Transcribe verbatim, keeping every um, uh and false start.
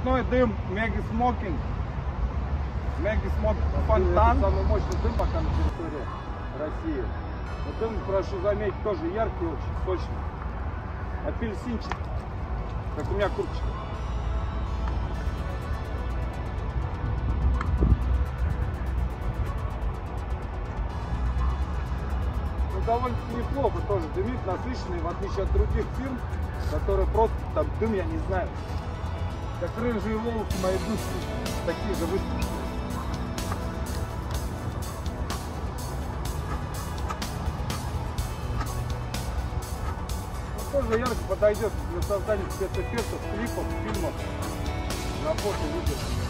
Цветной дым, мега смокинг. Мега смокинг. Фонтан. Самый мощный дым пока на территории России. Но дым, прошу заметить, тоже яркий, очень сочный. Апельсинчик. Как у меня курточка. Ну, довольно-таки неплохо тоже дымит, насыщенный, в отличие от других фирм, которые просто там дым, я не знаю. Как рыжие волосы мои бывшие, такие же выспущенные. Тоже ярко подойдет для создания спецэффектов, клипов, фильмов, на фото, видео.